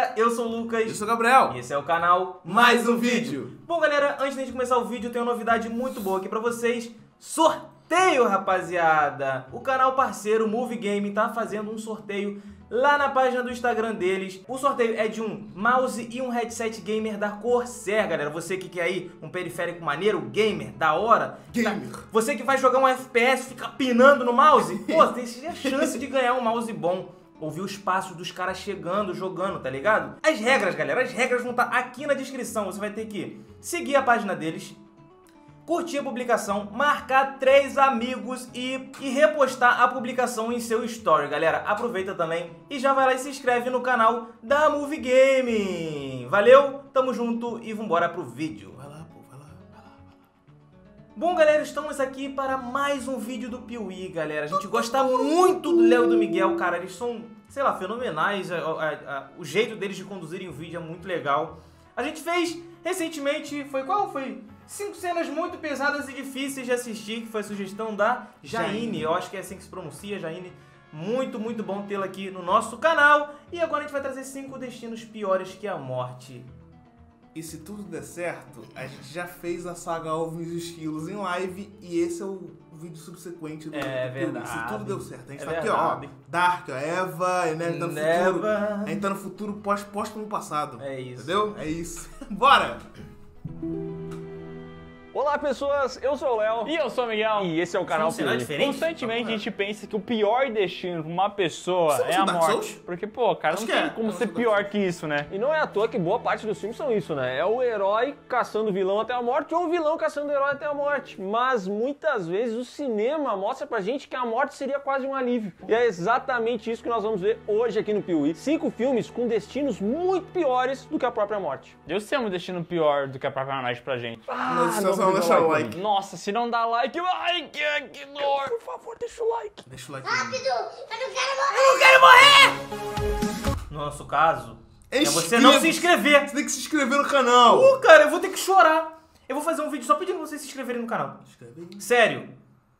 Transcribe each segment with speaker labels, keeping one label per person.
Speaker 1: galera, eu sou o Lucas.
Speaker 2: Eu sou o Gabriel.
Speaker 1: E esse é o canal
Speaker 2: Mais um Vídeo.
Speaker 1: Bom, galera, antes de começar o vídeo, eu tenho uma novidade muito boa aqui pra vocês. Sorteio, rapaziada! O canal parceiro Movie Game tá fazendo um sorteio lá na página do Instagram deles. O sorteio é de um mouse e um headset gamer da Corsair, galera. Você que quer aí um periférico maneiro, gamer, da hora.
Speaker 2: Gamer.
Speaker 1: Tá? Você que vai jogar um FPS, fica pinando no mouse. Pô, tem a chance de ganhar um mouse bom. Ouvir os passos dos caras chegando, jogando, tá ligado? As regras, galera, as regras vão estar aqui na descrição. Você vai ter que seguir a página deles, curtir a publicação, marcar 3 amigos e repostar a publicação em seu story, galera. Aproveita também e já vai lá e se inscreve no canal da Movie Game. Valeu, tamo junto e vambora pro vídeo.
Speaker 2: Vai lá, pô, vai lá.
Speaker 1: Bom, galera, estamos aqui para mais um vídeo do Piuí, galera. A gente gosta muito do Léo e do Miguel, cara. Eles são, sei lá, fenomenais. O jeito deles de conduzirem o vídeo é muito legal. A gente fez recentemente, qual foi? 5 cenas muito pesadas e difíceis de assistir, que foi a sugestão da Jaine. Eu acho que é assim que se pronuncia, Jaine. Muito, muito bom tê-la aqui no nosso canal. E agora a gente vai trazer 5 destinos piores que a morte.
Speaker 2: E se tudo der certo, a gente já fez a saga Alvin e os Esquilos em live e esse é o vídeo subsequente do
Speaker 1: verdade.
Speaker 2: Se tudo deu certo. A gente
Speaker 1: É
Speaker 2: tá
Speaker 1: verdade.
Speaker 2: aqui, ó. Dark, ó, Eva, Enéas tá no futuro. A gente tá no futuro pós no passado.
Speaker 1: É isso.
Speaker 2: Entendeu? É isso. Bora!
Speaker 3: Olá pessoas, eu sou o Léo.
Speaker 4: E eu sou o Miguel.
Speaker 3: E esse é o canal Piuí. Constantemente a gente pensa que o pior destino pra uma pessoa é a
Speaker 2: Dark
Speaker 3: morte.
Speaker 2: Souls?
Speaker 3: Porque, pô, cara,
Speaker 2: Acho
Speaker 3: não
Speaker 2: que
Speaker 3: tem
Speaker 2: é.
Speaker 3: como
Speaker 2: Eu
Speaker 3: ser
Speaker 2: sou
Speaker 3: pior que isso, né?
Speaker 4: E não é à toa que boa parte dos filmes são isso, né? É o herói caçando o vilão até a morte ou o vilão caçando o herói até a morte. Mas muitas vezes o cinema mostra pra gente que a morte seria quase um alívio. E é exatamente isso que nós vamos ver hoje aqui no Piuí. 5 filmes com destinos muito piores do que a própria morte.
Speaker 3: Deus tem um destino pior do que a própria morte pra gente.
Speaker 2: Mas
Speaker 4: não
Speaker 2: só deixar o like.
Speaker 3: Nossa, se não dá like, que dor!
Speaker 4: Por favor, deixa o like.
Speaker 2: Deixa o like.
Speaker 5: Rápido! Eu não quero morrer!
Speaker 1: No nosso caso, é
Speaker 2: Inscrito.
Speaker 1: você não se inscrever.
Speaker 2: Você tem que se inscrever no canal.
Speaker 1: Cara, eu vou ter que chorar. Eu vou fazer um vídeo só pedindo vocês se inscreverem no canal.
Speaker 2: Inscreve aí.
Speaker 1: Sério.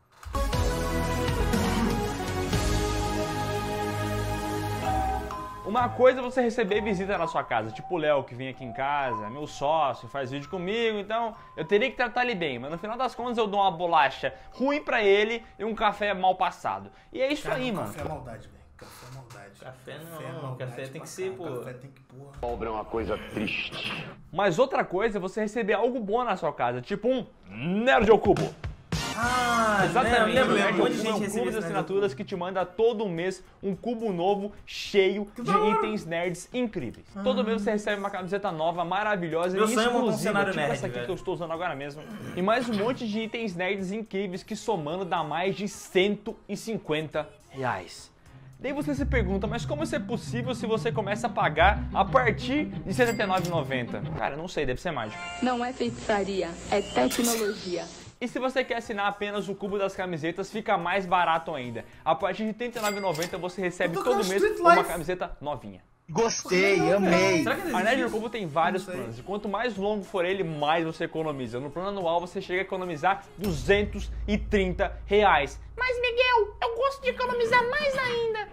Speaker 3: Uma coisa é você receber visita na sua casa, tipo o Léo que vem aqui em casa, meu sócio, faz vídeo comigo, então eu teria que tratar ele bem, mas no final das contas eu dou uma bolacha ruim pra ele e um café mal passado. E é isso
Speaker 2: Cara,
Speaker 3: aí, mano.
Speaker 2: Café é maldade, velho. Café é maldade.
Speaker 1: Café
Speaker 2: é
Speaker 1: não,
Speaker 2: maldade
Speaker 1: café tem
Speaker 2: pra
Speaker 1: que ser,
Speaker 2: caralho.
Speaker 1: pô.
Speaker 2: Café tem que, porra.
Speaker 6: Pobre é uma coisa triste.
Speaker 3: Mas outra coisa é você receber algo bom na sua casa, tipo um Nerd ao Cubo.
Speaker 1: Ah,
Speaker 3: Exatamente,
Speaker 1: lembro,
Speaker 3: o Nerd
Speaker 1: um
Speaker 3: ao
Speaker 1: monte de
Speaker 3: Cubo é
Speaker 1: gente
Speaker 3: um
Speaker 1: recebeu
Speaker 3: clube de
Speaker 1: esse
Speaker 3: assinaturas que te manda todo mês um cubo novo cheio de itens nerds incríveis. Todo mês você recebe uma camiseta nova, maravilhosa
Speaker 1: Meu
Speaker 3: e
Speaker 1: sonho é montar um
Speaker 3: exclusiva,
Speaker 1: cenário
Speaker 3: tipo
Speaker 1: nerd,
Speaker 3: essa aqui
Speaker 1: velho.
Speaker 3: que eu estou usando agora mesmo. E mais um monte de itens nerds incríveis que somando dá mais de R$150. Daí você se pergunta, mas como isso é possível se você começa a pagar a partir de R$ 79,90? Cara, eu não sei, deve ser mágico.
Speaker 7: Não é feitiçaria, é tecnologia.
Speaker 3: E se você quer assinar apenas o cubo das camisetas, fica mais barato ainda. A partir de R$ 39,90 você recebe
Speaker 2: Eu tô
Speaker 3: todo
Speaker 2: com
Speaker 3: mês
Speaker 2: Street
Speaker 3: uma
Speaker 2: Life.
Speaker 3: camiseta novinha.
Speaker 6: Gostei, amei.
Speaker 1: Será que
Speaker 3: A
Speaker 1: existe
Speaker 3: Nerd do
Speaker 1: isso?
Speaker 3: Cubo tem vários
Speaker 2: Não sei.
Speaker 3: planos, e quanto mais longo for ele, mais você economiza. No plano anual você chega a economizar R$230.
Speaker 7: Mas Miguel, eu gosto de economizar mais ainda.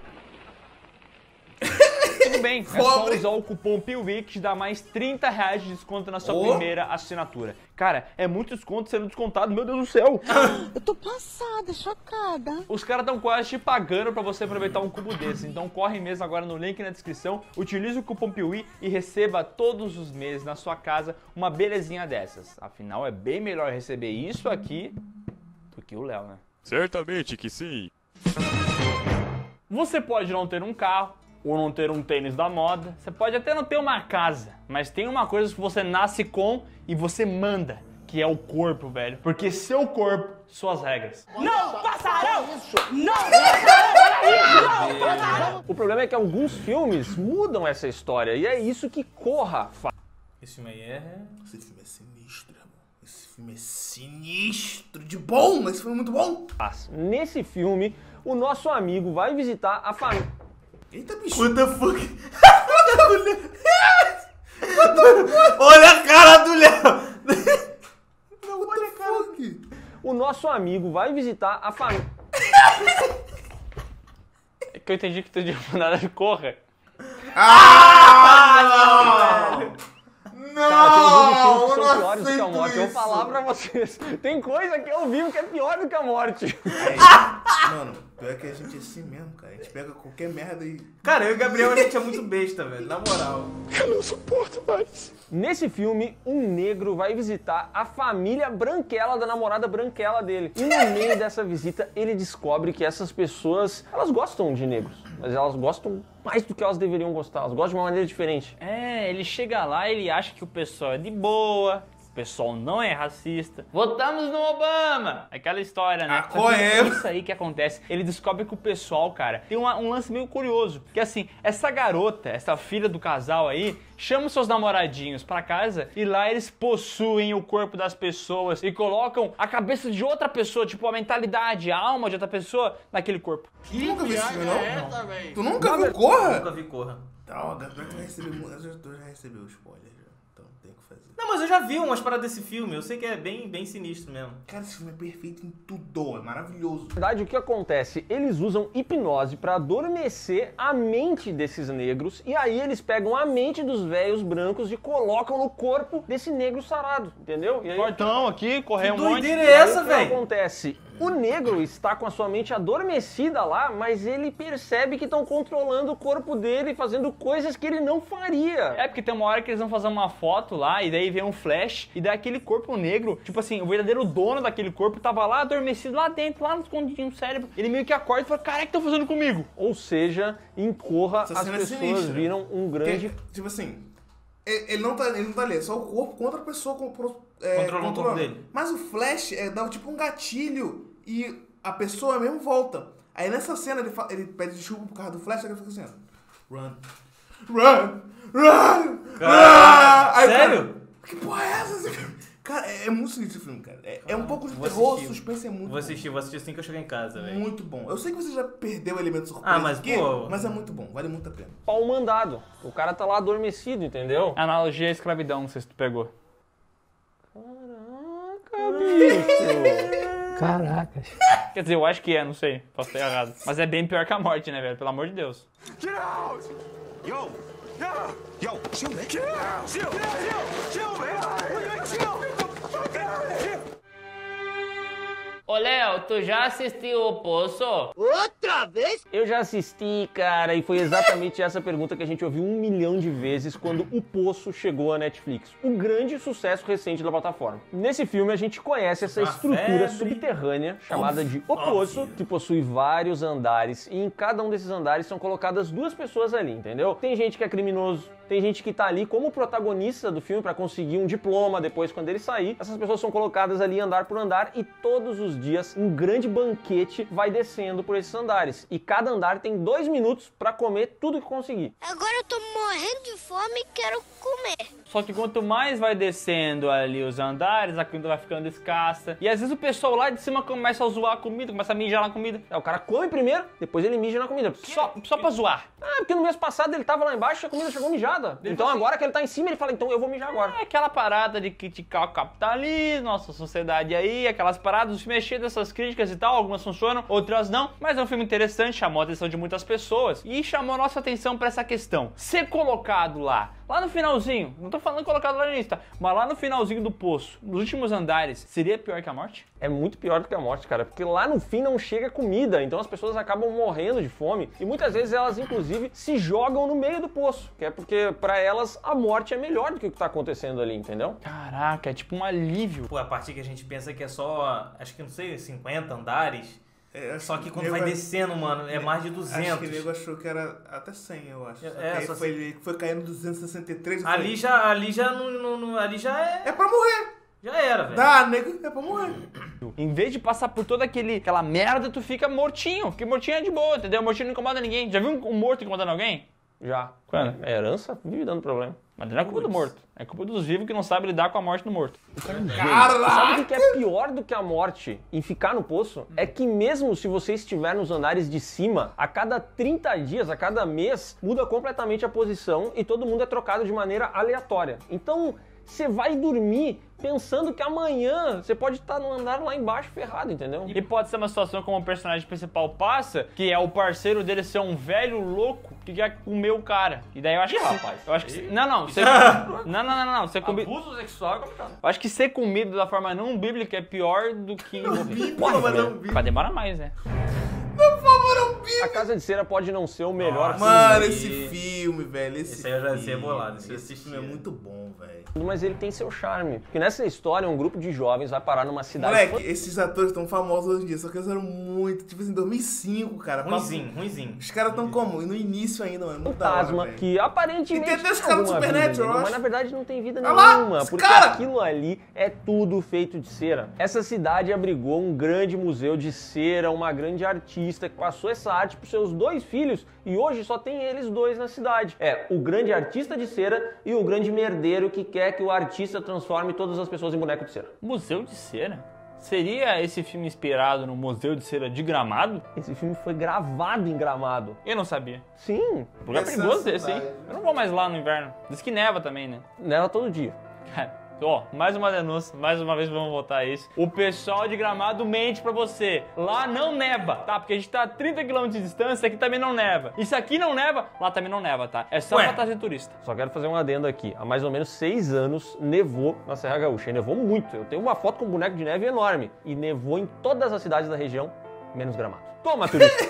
Speaker 3: Tudo bem, é só
Speaker 2: Pobre.
Speaker 3: usar o cupom PIUI que te dá mais R$30 de desconto na sua primeira assinatura. Cara, é muito desconto sendo descontado, meu Deus do céu!
Speaker 8: Eu tô passada, chocada.
Speaker 3: Os caras estão quase te pagando pra você aproveitar um cubo desse, então corre mesmo agora no link na descrição, utilize o cupom PIUI e receba todos os meses na sua casa uma belezinha dessas. Afinal, é bem melhor receber isso aqui do que o Léo, né?
Speaker 6: Certamente que sim.
Speaker 3: Você pode não ter um carro, ou não ter um tênis da moda, você pode até não ter uma casa, mas tem uma coisa que você nasce com e você manda, que é o corpo, velho. Porque seu corpo, suas regras.
Speaker 7: Não passarão! Não
Speaker 4: O problema é que alguns filmes mudam essa história e é isso que Corra faz.
Speaker 1: Esse filme aí é...
Speaker 2: Esse filme é sinistro, irmão. Esse filme é sinistro de bom. Esse filme é muito bom.
Speaker 4: Nesse filme, o nosso amigo vai visitar a família.
Speaker 2: Eita, bicho.
Speaker 1: What the fuck? Olha a cara do Léo!
Speaker 2: Não, what the fuck?
Speaker 4: O nosso amigo vai visitar a família.
Speaker 3: É que eu entendi que tu tinha mandado de Corra.
Speaker 2: Ah,
Speaker 4: falar pra vocês. Tem coisa que eu vivo que é pior do que a morte.
Speaker 2: Mano, pior que a gente é assim mesmo, cara. A gente pega qualquer merda e...
Speaker 1: Cara, eu e o Gabriel, a gente é muito besta, velho. Na moral.
Speaker 6: Eu não suporto mais.
Speaker 4: Nesse filme, um negro vai visitar a família branquela da namorada branquela dele. E no meio dessa visita, ele descobre que essas pessoas, elas gostam de negros. Mas elas gostam mais do que elas deveriam gostar. Elas gostam de uma maneira diferente.
Speaker 3: É, ele chega lá e ele acha que o pessoal é de boa, o pessoal não é racista. Votamos no Obama! Aquela história, né?
Speaker 2: qual é?
Speaker 3: Isso aí que acontece. Ele descobre que o pessoal, cara, tem um lance meio curioso. Que assim, essa garota, essa filha do casal aí, chama os seus namoradinhos pra casa e lá eles possuem o corpo das pessoas e colocam a cabeça de outra pessoa, tipo a mentalidade, a alma de outra pessoa naquele corpo.
Speaker 2: Tu nunca viu esse filme, não? Tu nunca viu Corra?
Speaker 1: Nunca vi Corra.
Speaker 2: Droga, tu já recebeu o spoiler. Então tem que fazer.
Speaker 1: Não, mas eu já vi umas paradas desse filme. Eu sei que é bem sinistro mesmo.
Speaker 2: Cara, esse filme é perfeito em tudo. É maravilhoso.
Speaker 4: Na verdade, o que acontece? Eles usam hipnose pra adormecer a mente desses negros e aí eles pegam a mente dos velhos brancos e colocam no corpo desse negro sarado, entendeu? E aí,
Speaker 3: Portão aqui, correr um
Speaker 1: Que
Speaker 3: monte.
Speaker 1: doideira
Speaker 4: e
Speaker 1: é
Speaker 4: aí
Speaker 1: essa,
Speaker 4: o que
Speaker 1: velho?
Speaker 4: acontece? O negro está com a sua mente adormecida lá, mas ele percebe que estão controlando o corpo dele, fazendo coisas que ele não faria.
Speaker 3: É porque tem uma hora que eles vão fazer uma foto lá e daí vem um flash e daí aquele corpo negro, tipo assim, o verdadeiro dono daquele corpo tava lá adormecido lá dentro, lá no escondidinho do cérebro. Ele meio que acorda e fala, cara, o que estão fazendo comigo?
Speaker 4: Ou seja, em Corra,
Speaker 2: Essa
Speaker 4: as
Speaker 2: cena é
Speaker 4: pessoas
Speaker 2: sinistra.
Speaker 4: viram um grande...
Speaker 2: Tipo assim, ele não tá ali, é só o corpo contra a pessoa
Speaker 1: Controlando o corpo dele.
Speaker 2: Mas o Flash dá tipo um gatilho e a pessoa mesmo volta. Aí nessa cena ele pede desculpa por causa do Flash, aí ele fica assim, ó. Run. Run! Run!
Speaker 1: Caraca,
Speaker 2: Aí,
Speaker 1: sério?
Speaker 2: Cara, que porra é essa? Cara, é muito sinistro esse filme, cara. É um pouco de
Speaker 1: Vou
Speaker 2: terror,
Speaker 1: assistir.
Speaker 2: suspense é muito
Speaker 1: Vou assistir assim que eu chegar em casa,
Speaker 2: bom.
Speaker 1: velho.
Speaker 2: Muito bom. Eu sei que você já perdeu o elemento surpresa
Speaker 1: Ah, mas,
Speaker 2: aqui,
Speaker 1: pô...
Speaker 2: mas é muito bom. Vale muito a pena.
Speaker 4: pau mandado. O cara tá lá adormecido, entendeu?
Speaker 3: Analogia à escravidão, não sei se tu pegou.
Speaker 4: Caraca, bicho.
Speaker 8: Caraca.
Speaker 3: Quer dizer, eu acho que é, não sei, posso ter errado. Mas é bem pior que a morte, né, velho? Pelo amor de Deus.
Speaker 6: Get out! Yo! Yo! Chill, man! Get out! Chill! Chill, man! Chill!
Speaker 7: Ô, Léo, tu já assistiu O Poço?
Speaker 8: Outra vez?
Speaker 4: Eu já assisti, cara, e foi exatamente essa pergunta que a gente ouviu 1 milhão de vezes quando O Poço chegou à Netflix. O grande sucesso recente da plataforma. Nesse filme a gente conhece essa estrutura subterrânea chamada de O Poço, que possui vários andares e em cada um desses andares são colocadas 2 pessoas ali, entendeu? Tem gente que é criminoso, tem gente que tá ali como protagonista do filme pra conseguir um diploma depois quando ele sair. Essas pessoas são colocadas ali andar por andar e todos os dias um grande banquete vai descendo por esses andares. E cada andar tem 2 minutos pra comer tudo que conseguir.
Speaker 5: Agora eu tô morrendo de fome e quero comer.
Speaker 3: Só que quanto mais vai descendo ali os andares, a comida vai ficando escassa. E às vezes o pessoal lá de cima começa a zoar a comida, começa a mijar na comida.
Speaker 4: O cara come primeiro, depois ele mija na comida.
Speaker 3: Só pra zoar.
Speaker 4: Ah, porque no mês passado ele tava lá embaixo e a comida chegou mijada. Então agora que ele tá em cima, ele fala, então eu vou mijar agora.
Speaker 3: É aquela parada de criticar o capitalismo, nossa sociedade aí, aquelas paradas, se mexer dessas críticas e tal, algumas funcionam, outras não, mas é um filme interessante, chamou a atenção de muitas pessoas e chamou a nossa atenção pra essa questão. Ser colocado lá no finalzinho, não tô falando colocado lá no início, tá? Mas lá no finalzinho do poço, nos últimos andares, seria pior que a morte?
Speaker 4: É muito pior do que a morte, cara, porque lá no fim não chega comida, então as pessoas acabam morrendo de fome e muitas vezes elas, inclusive, se jogam no meio do poço, que é porque pra elas a morte é melhor do que o que tá acontecendo ali, entendeu?
Speaker 3: Caraca, é tipo um alívio.
Speaker 1: Pô, a partir que a gente pensa que é só, acho que não sei, 50 andares. Só que quando vai descendo, mano, é mais de 200.
Speaker 2: Acho que o nego achou que era até 100, eu acho.
Speaker 1: Só
Speaker 2: foi caindo 263.
Speaker 1: Ali já é...
Speaker 2: É pra morrer.
Speaker 1: Já era, velho.
Speaker 2: Dá, nego, é pra morrer.
Speaker 3: Em vez de passar por toda aquela merda, tu fica mortinho. Porque mortinho é de boa, entendeu? Mortinho não incomoda ninguém. Já viu um morto incomodando alguém?
Speaker 4: Já.
Speaker 3: Quando?
Speaker 4: É herança vive dando problema.
Speaker 3: Mas não é culpa do morto. É culpa dos vivos que não sabem lidar com a morte do morto.
Speaker 4: Sabe o que é pior do que a morte em ficar no poço? É que mesmo se você estiver nos andares de cima, a cada 30 dias, a cada mês, muda completamente a posição e todo mundo é trocado de maneira aleatória. Então, você vai dormir pensando que amanhã você pode estar no andar lá embaixo ferrado, entendeu?
Speaker 3: E pode ser uma situação como o personagem principal passa, que é o parceiro dele ser um velho louco que quer comer o cara. E daí eu acho que
Speaker 4: rapaz.
Speaker 3: Eu acho que não, você não, você comer
Speaker 4: Abuso sexual é complicado.
Speaker 3: Eu acho que ser comido da forma não bíblica é pior do que morrer. Vai demorar mais, né?
Speaker 2: Por favor, não bi.
Speaker 4: A Casa de Cera pode não ser o melhor
Speaker 2: Mano,
Speaker 4: filme,
Speaker 2: esse filme, velho.
Speaker 1: Esse aí eu já sei bolado.
Speaker 2: Esse filme é muito bom, velho.
Speaker 4: mas ele tem seu charme. Porque nessa história, um grupo de jovens vai parar numa cidade...
Speaker 2: Moleque, esses atores estão famosos hoje em dia, só que eles eram muito, tipo assim, 2005, cara.
Speaker 1: Ruimzinho.
Speaker 2: Os caras estão como? No início ainda, mano. Muito da hora,
Speaker 4: fantasma,
Speaker 2: velho.
Speaker 4: que aparentemente
Speaker 2: E tem até os
Speaker 4: tem
Speaker 2: caras do
Speaker 4: alguma vida,
Speaker 2: Supernatural,
Speaker 4: entendeu?
Speaker 2: eu
Speaker 4: Mas
Speaker 2: acho.
Speaker 4: na verdade não tem vida
Speaker 2: Olha lá,
Speaker 4: nenhuma,
Speaker 2: os
Speaker 4: porque
Speaker 2: cara!
Speaker 4: aquilo ali é tudo feito de cera. Essa cidade abrigou um grande museu de cera, uma grande artista que passou essa arte pros seus 2 filhos e hoje só tem eles 2 na cidade. É o grande artista de cera e o grande merdeiro que quer que o artista transforme todas as pessoas em boneco de cera.
Speaker 3: Museu de Cera? Seria esse filme inspirado no Museu de Cera de Gramado?
Speaker 4: Esse filme foi gravado em Gramado.
Speaker 3: Eu não sabia.
Speaker 4: Sim,
Speaker 3: Lugar perigoso esse, hein? Eu não vou mais lá no inverno. Diz que neva também, né?
Speaker 4: nela todo dia.
Speaker 3: Ó, mais uma denúncia, mais uma vez vamos voltar isso. O pessoal de Gramado mente pra você. Lá não neva, tá? Porque a gente tá a 30 km de distância, aqui também não neva. E se aqui não neva, lá também não neva, tá? É só pra trazer turista.
Speaker 4: Só quero fazer um adendo aqui. Há mais ou menos 6 anos nevou na Serra Gaúcha. E nevou muito. Eu tenho uma foto com um boneco de neve enorme. E nevou em todas as cidades da região, menos Gramado. Toma, turista!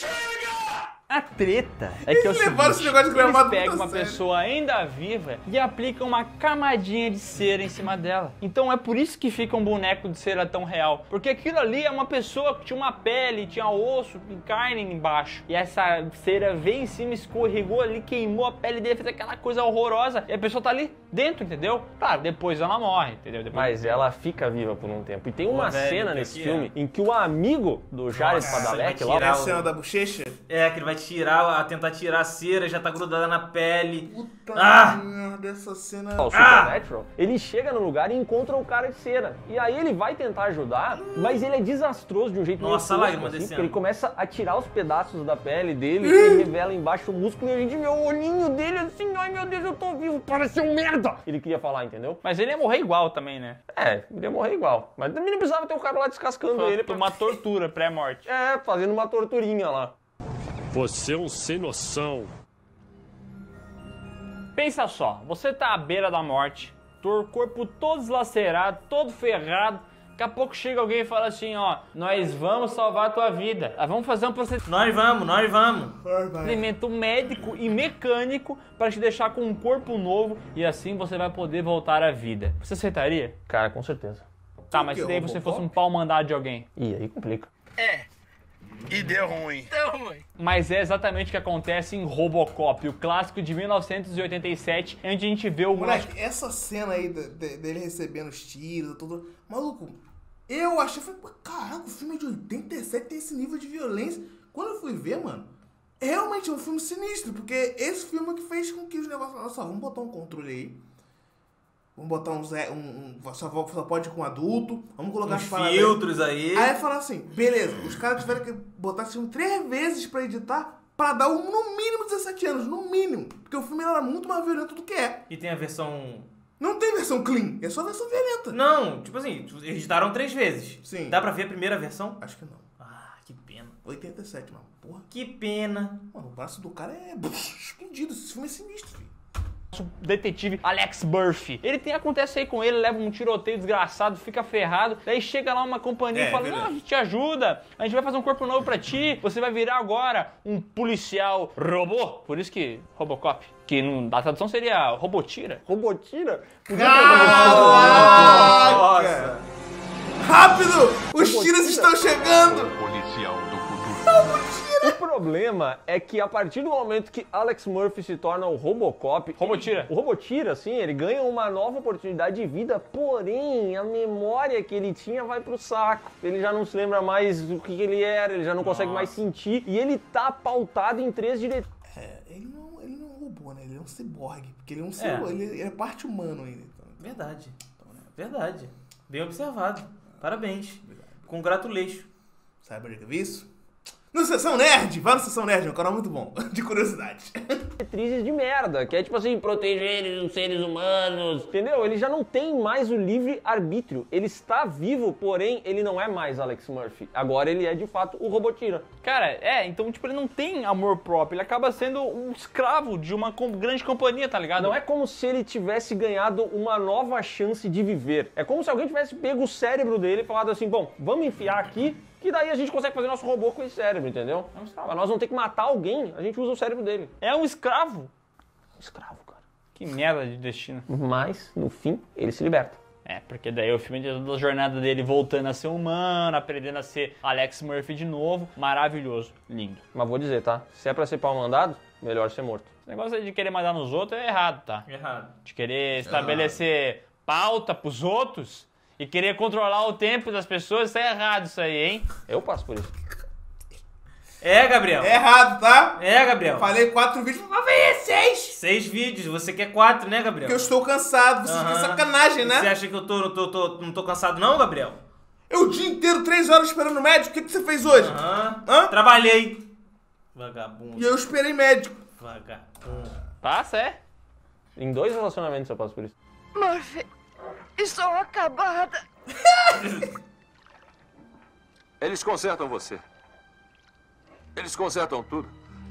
Speaker 3: A treta é que
Speaker 2: levaram esse negócio de Gramado
Speaker 3: eles pegam
Speaker 2: muito a
Speaker 3: uma
Speaker 2: sério.
Speaker 3: pessoa ainda viva e aplicam uma camadinha de cera em cima dela. Então é por isso que fica um boneco de cera tão real. Porque aquilo ali é uma pessoa que tinha uma pele, tinha osso e carne embaixo. E essa cera veio em cima, escorregou ali, queimou a pele dele, fez aquela coisa horrorosa. E a pessoa tá ali dentro, entendeu? Claro, depois ela morre, entendeu? Depois
Speaker 4: Mas ela fica viva por um tempo. E tem uma
Speaker 1: velho,
Speaker 4: cena
Speaker 1: que
Speaker 4: nesse
Speaker 1: que
Speaker 4: filme em que o amigo do Jared
Speaker 1: Nossa,
Speaker 4: Padalecki
Speaker 1: vai
Speaker 2: É
Speaker 1: tirar
Speaker 2: a
Speaker 4: lá...
Speaker 2: cena da bochecha?
Speaker 1: É, que ele vai tentar tirar a cera, já tá grudada na pele.
Speaker 2: Puta merda, essa cena...
Speaker 4: O Supernatural, ele chega no lugar e encontra o cara de cera. E aí ele vai tentar ajudar, mas ele é desastroso de um jeito
Speaker 1: Nossa,
Speaker 4: meio
Speaker 1: lágrima
Speaker 4: tosco,
Speaker 1: descendo.
Speaker 4: porque ele começa a tirar os pedaços da pele dele, e revela embaixo o músculo e a gente vê o olhinho dele assim, ai meu Deus, eu tô vivo, parece um merda! Ele queria falar, entendeu?
Speaker 3: Mas ele ia morrer igual também, né?
Speaker 4: É, ele ia morrer igual. Mas também não precisava ter o cara lá descascando ele pra...
Speaker 3: Uma tortura pré-morte.
Speaker 4: É, fazendo uma torturinha lá.
Speaker 9: Você é um sem noção.
Speaker 3: Pensa só, você tá à beira da morte, teu corpo todo deslacerado, todo ferrado. Daqui a pouco chega alguém e fala assim, ó, nós vamos salvar a tua vida. Vamos fazer um
Speaker 1: Nós vamos.
Speaker 3: procedimento médico e mecânico para te deixar com um corpo novo e assim você vai poder voltar à vida. Você aceitaria?
Speaker 4: Cara, com certeza.
Speaker 3: Tá, mas se daí você fosse um pau mandado de alguém.
Speaker 4: E aí complica.
Speaker 6: E deu ruim.
Speaker 3: Mas é exatamente o que acontece em Robocop, o clássico de 1987, onde a gente vê o...
Speaker 2: Moleque, essa cena aí dele recebendo os tiros, tudo... Maluco, eu achei... Caraca, o filme é de 87 tem esse nível de violência. Quando eu fui ver, mano, realmente é um filme sinistro, porque esse filme que fez com que os negócios... Olha só, vamos botar um controle aí. Vamos botar só pode com adulto. Vamos colocar
Speaker 1: Uns
Speaker 2: as paradas
Speaker 1: filtros aí.
Speaker 2: Aí falar assim, beleza, os caras tiveram que botar esse filme 3 vezes pra editar, pra dar no mínimo 17 anos, no mínimo. Porque o filme era muito mais violento do que é.
Speaker 1: E tem a versão...
Speaker 2: Não tem versão clean, é só versão violenta.
Speaker 1: Não, tipo assim, editaram 3 vezes.
Speaker 2: Sim.
Speaker 1: Dá pra ver a primeira versão?
Speaker 2: Acho que não.
Speaker 1: Ah, que pena.
Speaker 2: 87, mano. Porra.
Speaker 1: Que pena.
Speaker 2: Mano, o braço do cara é explodido. Esse filme é sinistro, filho.
Speaker 3: detetive Alex Murphy. Acontece aí com ele, leva um tiroteio desgraçado, fica ferrado, daí chega lá uma companhia e fala,
Speaker 2: verdade.
Speaker 3: não, a gente te ajuda, a gente vai fazer um corpo novo pra ti, você vai virar agora um policial robô. Por isso que Robocop, que na tradução seria Robotira.
Speaker 4: Robotira?
Speaker 2: Caraca! Rápido! Os tiros estão chegando!
Speaker 9: Policial do futuro.
Speaker 4: O problema é que a partir do momento que Alex Murphy se torna o Robocop...
Speaker 3: Robotira.
Speaker 4: O Robotira, sim, ele ganha uma nova oportunidade de vida, porém a memória que ele tinha vai pro saco. Ele já não se lembra mais do que ele era, ele já não consegue mais sentir. E ele tá pautado em 3 diretrizes.
Speaker 2: Ele não é um robô, né? Ele é um ciborgue. Porque ele é um ciborgue, ele é parte humano ainda. Então.
Speaker 1: Verdade. Verdade. Bem observado. Parabéns. Congratulations.
Speaker 2: Sabe onde é que eu vi isso? No Sessão Nerd, vai no Sessão Nerd, é um canal muito bom, de curiosidade.
Speaker 4: Diretrizes de merda, que é tipo assim, proteger os seres humanos, entendeu? Ele já não tem mais o livre-arbítrio. Ele está vivo, porém, ele não é mais Alex Murphy. Agora ele é, de fato, o Robotira.
Speaker 3: Cara, então, tipo, ele não tem amor próprio, ele acaba sendo um escravo de uma grande companhia, tá ligado?
Speaker 4: Não é como se ele tivesse ganhado uma nova chance de viver. É como se alguém tivesse pego o cérebro dele e falado assim, bom, vamos enfiar aqui, que daí a gente consegue fazer nosso robô com esse cérebro, entendeu? É um escravo. Pra nós não ter que matar alguém, a gente usa o cérebro dele.
Speaker 3: É um escravo.
Speaker 4: Escravo, cara.
Speaker 3: Que merda de destino.
Speaker 4: Mas, no fim, ele se liberta.
Speaker 3: Porque daí o filme tem toda a jornada dele voltando a ser humano, aprendendo a ser Alex Murphy de novo. Maravilhoso. Lindo.
Speaker 4: Mas vou dizer, tá? Se é pra ser pau mandado, melhor ser morto.
Speaker 3: Esse negócio aí de querer mandar nos outros é errado, tá?
Speaker 1: Errado.
Speaker 3: De querer estabelecer pauta pros outros e querer controlar o tempo das pessoas, isso é errado isso aí, hein?
Speaker 4: Eu passo por isso.
Speaker 1: É, Gabriel.
Speaker 2: É errado, tá?
Speaker 1: É, Gabriel.
Speaker 2: Falei 4 vídeos, mas vai 6.
Speaker 1: 6 vídeos, você quer 4, né, Gabriel?
Speaker 2: Porque eu estou cansado, você quer sacanagem, né?
Speaker 1: Você acha que eu não tô cansado não, Gabriel?
Speaker 2: Eu o dia inteiro, 3 horas esperando o médico, o que você fez hoje? Hã?
Speaker 1: Trabalhei. Vagabundo.
Speaker 2: E eu esperei médico.
Speaker 1: Vagabundo.
Speaker 3: Passa, é?
Speaker 4: Em 2 relacionamentos eu passo por isso.
Speaker 7: Murphy, estou acabada.
Speaker 6: Eles consertam você. Eles consertam tudo.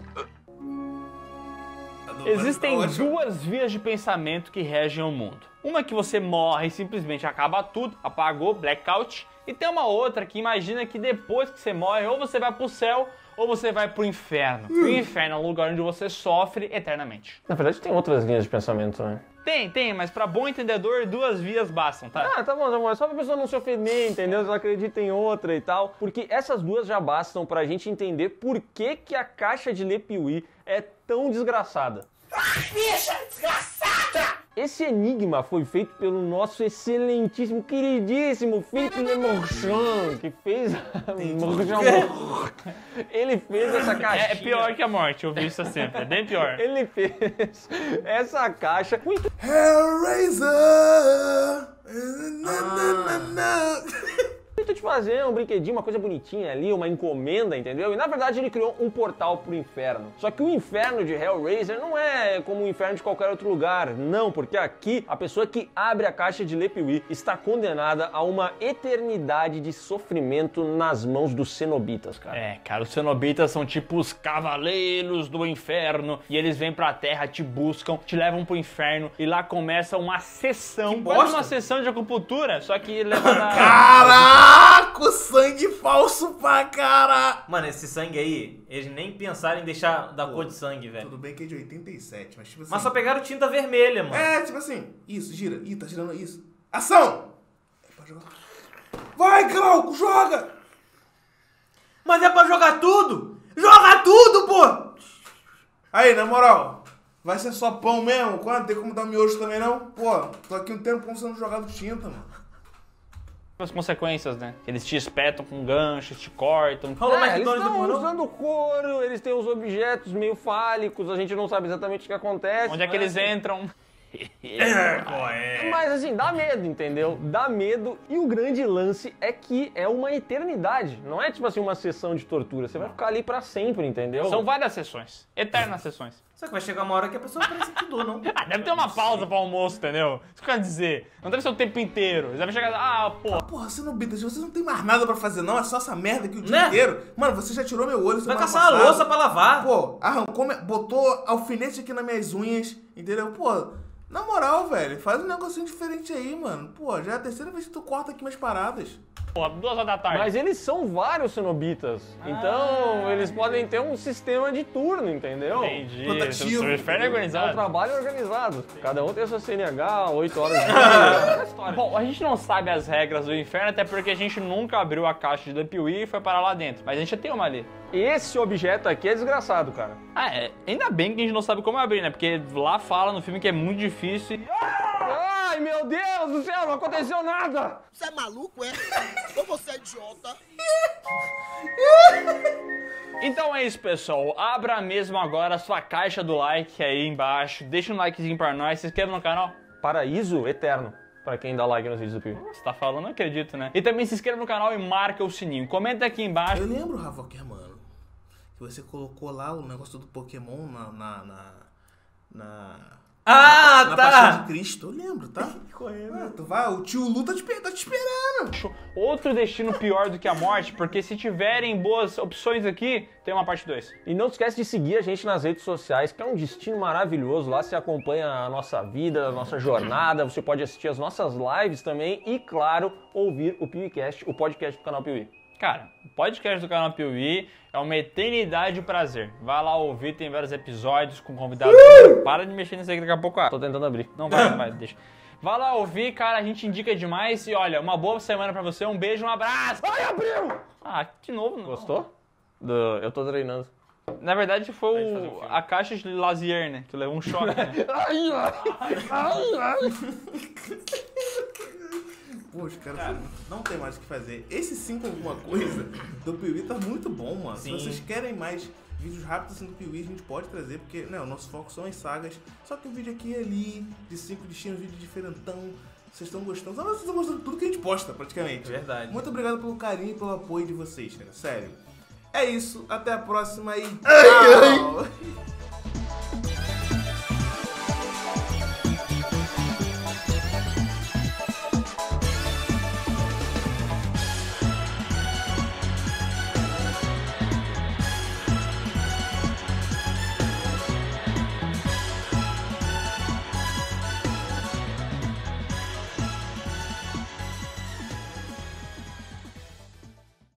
Speaker 3: Existem duas vias de pensamento que regem o mundo. Uma que você morre e simplesmente acaba tudo, apagou, blackout. E tem uma outra que imagina que depois que você morre, ou você vai pro céu, ou você vai pro inferno. E o inferno é um lugar onde você sofre eternamente.
Speaker 4: Na verdade tem outras linhas de pensamento, né?
Speaker 3: Tem, mas pra bom entendedor, 2 vias bastam, tá?
Speaker 4: Ah, tá bom, é só pra pessoa não se ofender, entendeu? Se ela acredita em outra e tal. Porque essas 2 já bastam pra gente entender por que a caixa de Le Piuí é tão desgraçada.
Speaker 7: Bicha desgraçada!
Speaker 4: Esse enigma foi feito pelo nosso excelentíssimo, queridíssimo Philippe Le Marchand, que fez... Ele fez essa caixinha.
Speaker 3: É pior que a morte, eu vi isso sempre, é bem pior.
Speaker 4: Ele fez essa caixa muito...
Speaker 2: Hellraiser!
Speaker 4: de fazer um brinquedinho, uma coisa bonitinha ali, uma encomenda, entendeu? E na verdade ele criou um portal pro inferno. Só que o inferno de Hellraiser não é como o inferno de qualquer outro lugar, não, porque aqui a pessoa que abre a caixa de Le Piuí está condenada a uma eternidade de sofrimento nas mãos dos cenobitas, cara.
Speaker 3: É, cara, os cenobitas são tipo os cavaleiros do inferno e eles vêm pra terra, te buscam, te levam pro inferno e lá começa uma sessão, quase uma sessão de acupuntura, só que levando a...
Speaker 2: Caraca, sangue falso pra caralho!
Speaker 1: Mano, esse sangue aí, eles nem pensaram em deixar da cor de sangue, velho.
Speaker 2: Tudo bem que é de 87, mas tipo assim...
Speaker 1: Mas só pegaram tinta vermelha, mano.
Speaker 2: É, tipo assim, isso, gira. Ih, tá girando isso. Ação! É pra jogar. Vai, Glauco, joga!
Speaker 1: Mas é pra jogar tudo? Joga tudo, pô!
Speaker 2: Aí, na moral, vai ser só pão mesmo? Quando? Tem como dar miojo também, não? Pô, tô aqui um tempo sendo jogado tinta, mano.
Speaker 3: As consequências, né? Eles te espetam com ganchos, te cortam.
Speaker 4: Eles estão usando couro, eles têm os objetos meio fálicos, a gente não sabe exatamente o que acontece.
Speaker 3: Onde é que eles entram?
Speaker 4: Mas assim, dá medo, entendeu? Dá medo e o grande lance é que é uma eternidade. Não é tipo assim uma sessão de tortura, você vai ficar ali pra sempre, entendeu?
Speaker 3: São várias sessões, eternas sessões.
Speaker 1: Só que vai chegar uma hora que a pessoa parece que dor, não?
Speaker 3: Deve ter uma pausa pro almoço, entendeu? Isso que eu quero dizer. Não deve ser o tempo inteiro. Eles devem chegar,
Speaker 2: porra, cenobitas, vocês não tem mais nada pra fazer não? É só essa merda aqui o dia inteiro? Mano, você já tirou meu olho.
Speaker 1: Vai caçar a louça pra lavar.
Speaker 2: Pô, arrancou, botou alfinete aqui nas minhas unhas, entendeu? Pô, na moral, velho, faz um negocinho diferente aí, mano. Pô, já é a terceira vez que tu corta aqui minhas paradas.
Speaker 3: Pô, 2 horas da tarde.
Speaker 4: Mas eles são vários cenobitas. Então, eles podem ter um sistema de turno, entendeu?
Speaker 3: Entendi. O inferno é organizado.
Speaker 4: É um trabalho organizado. Cada um tem a sua CNH, 8 horas de dia.
Speaker 3: Bom, a gente não sabe as regras do inferno, até porque a gente nunca abriu a caixa de Le Piuí e foi parar lá dentro. Mas a gente já tem uma ali.
Speaker 4: Esse objeto aqui é desgraçado, cara.
Speaker 3: Ainda bem que a gente não sabe como abrir, né? Porque lá fala no filme que é muito difícil e...
Speaker 4: Ai, meu Deus do céu, não aconteceu nada!
Speaker 8: Você é maluco, é? Ou você é idiota?
Speaker 3: Então é isso, pessoal. Abra mesmo agora a sua caixa do like aí embaixo. Deixa um likezinho pra nós, se inscreva no canal.
Speaker 4: Paraíso eterno. Pra quem dá like nos vídeos do Piuí.
Speaker 3: Você tá falando, não acredito, né? E também se inscreva no canal e marca o sininho. Comenta aqui embaixo.
Speaker 2: Eu lembro, Havoker, mano. que você colocou lá o negócio do Pokémon na
Speaker 1: Ah, tá!
Speaker 2: Paixão de Cristo. Eu lembro, tá?
Speaker 1: Correndo.
Speaker 2: Ah, tu vai, o tio Lu tá te esperando.
Speaker 3: Outro destino pior do que a morte, porque se tiverem boas opções aqui, tem uma parte 2.
Speaker 4: E não esquece de seguir a gente nas redes sociais, que é um destino maravilhoso. Lá você acompanha a nossa vida, a nossa jornada, você pode assistir as nossas lives também e, claro, ouvir o PeeWeeCast, o podcast do canal Piuí.
Speaker 3: Cara, o podcast do canal Piuí é uma eternidade de prazer. Vai lá ouvir, tem vários episódios com convidados. Para de mexer nisso aí que daqui a pouco...
Speaker 4: Tô tentando abrir.
Speaker 3: Não vai, deixa. Vai lá ouvir, cara, a gente indica demais. E olha, uma boa semana pra você, um beijo, um abraço.
Speaker 4: Ai, abriu!
Speaker 3: Ah, de novo não.
Speaker 4: Gostou? Eu tô treinando.
Speaker 3: Na verdade foi a caixa de Lazier, né? Que levou um choque, né?
Speaker 2: Poxa, cara, não tem mais o que fazer. Esse 5 alguma coisa do Piuí tá muito bom, mano.
Speaker 1: Sim.
Speaker 2: Se vocês querem mais vídeos rápidos assim do Piuí, a gente pode trazer, porque né, o nosso foco são as sagas. Só que um vídeo aqui e ali, de 5 destinos, vídeo diferentão. Vocês estão gostando? Vocês estão gostando de tudo que a gente posta, praticamente.
Speaker 1: Verdade.
Speaker 2: Muito obrigado pelo carinho e pelo apoio de vocês, cara. Sério. É isso, até a próxima e tchau!